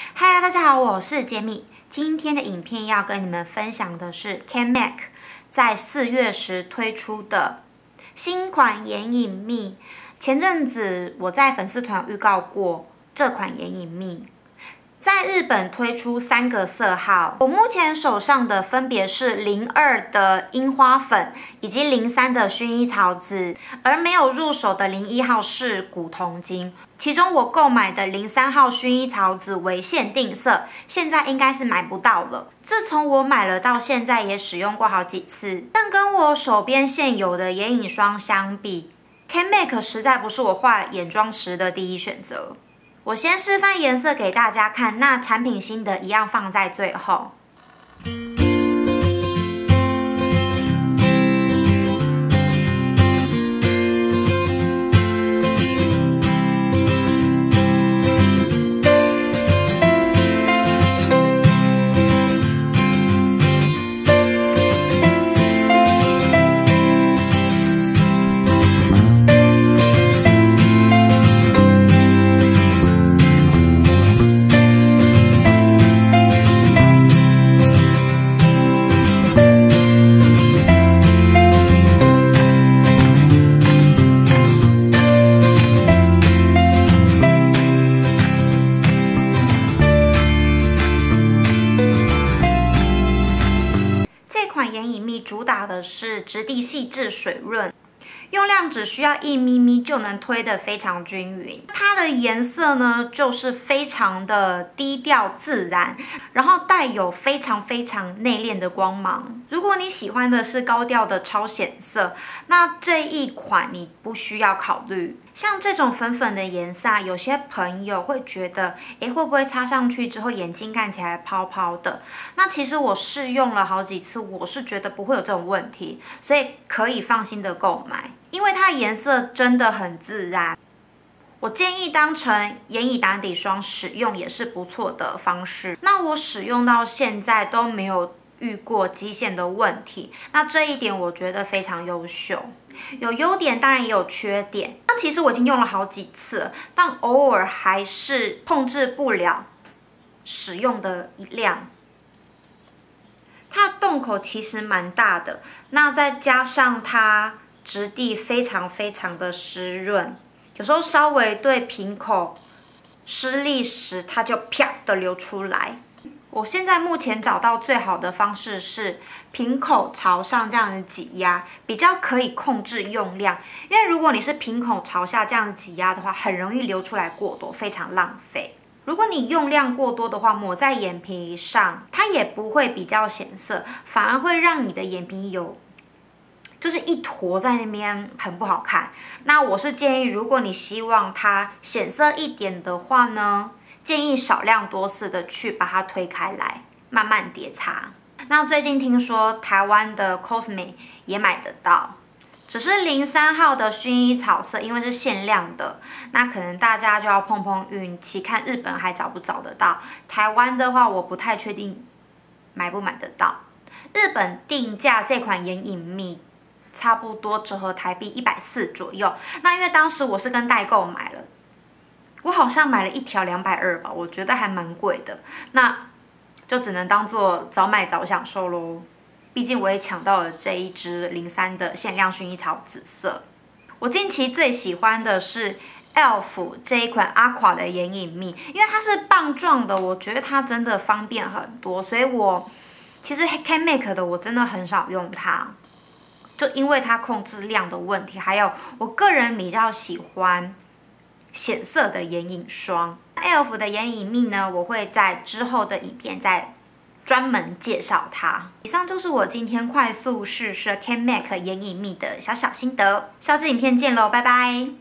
嗨，大家好，我是杰米。今天的影片要跟你们分享的是 Canmac 在4月时推出的新款眼影蜜。前阵子我在粉丝团预告过这款眼影蜜，在日本推出3个色号，我目前手上的分别是02的樱花粉以及03的薰衣草紫，而没有入手的01号是古铜金。其中我购买的03号薰衣草紫为限定色，现在应该是买不到了。自从我买了到现在也使用过好几次，但跟我手边现有的眼影霜相比， Canmac 实在不是我画眼妆时的第一选择。我先示范颜色给大家看，那产品心得一样放在最后。眼影蜜主打的是质地细致水润，用量只需要1咪咪就能推得非常均匀。它的颜色呢，就是非常的低调自然，然后带有非常内敛的光芒。如果你喜欢的是高调的超显色，那这一款你不需要考虑。像这种粉粉的颜色，有些朋友会觉得，会不会擦上去之后眼睛看起来泡泡的？那其实我试用了好几次，我是觉得不会有这种问题，所以可以放心的购买，因为它的颜色真的很自然。我建议当成眼影打底霜使用也是不错的方式。那我使用到现在都没有遇过肌线的问题，那这一点我觉得非常优秀。有优点，当然也有缺点。那其实我已经用了好几次，但偶尔还是控制不了使用的量。它的洞口其实蛮大的，那再加上它质地非常的湿润，有时候稍微对瓶口施力时，它就啪的流出来。我现在目前找到最好的方式是瓶口朝上这样子挤压，比较可以控制用量。因为如果你是瓶口朝下这样子挤压的话，很容易流出来过多，非常浪费。如果你用量过多的话，抹在眼皮上，它也不会比较显色，反而会让你的眼皮就是一坨在那边，很不好看。那我是建议，如果你希望它显色一点的话呢，建议少量多次的去把它推开来，慢慢叠擦。那最近听说台湾的 Cosme 也买得到，只是03号的薰衣草色，因为是限量的，那可能大家就要碰运气，看日本还找不找得到。台湾的话，我不太确定买不买得到。日本定价这款眼影蜜差不多折合台币140左右。那因为当时我是跟代购买了，我好像买了1条220吧，我觉得还蛮贵的，那就只能当做早买早享受咯。毕竟我也抢到了这一支03的限量薰衣草紫色。我近期最喜欢的是 ELF 这一款 Aqua 的眼影蜜，因为它是棒状的，我觉得它真的方便很多，所以我其实 Canmac 的我真的很少用它，就因为它控制量的问题，还有我个人比较喜欢显色的眼影霜。ELF 的眼影蜜呢，我会在之后的影片再专门介绍它。以上就是我今天快速试射 Canmac 眼影蜜的小心得，下支影片见喽，拜拜。